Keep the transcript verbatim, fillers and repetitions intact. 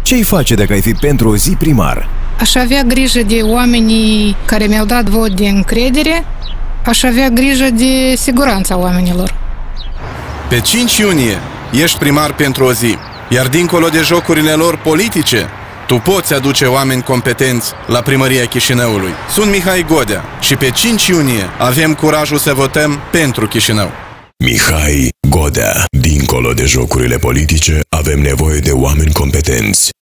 Ce-ai face dacă ai fi pentru o zi primar? Aș avea grijă de oamenii care mi-au dat vot de încredere, aș avea grijă de siguranța oamenilor. Pe cinci iunie ești primar pentru o zi, iar dincolo de jocurile lor politice, tu poți aduce oameni competenți la primăria Chișinăului. Sunt Mihai Godea și pe cinci iunie avem curajul să votăm pentru Chișinău. Mihai Godea. Dincolo de jocurile politice, avem nevoie de oameni competenți.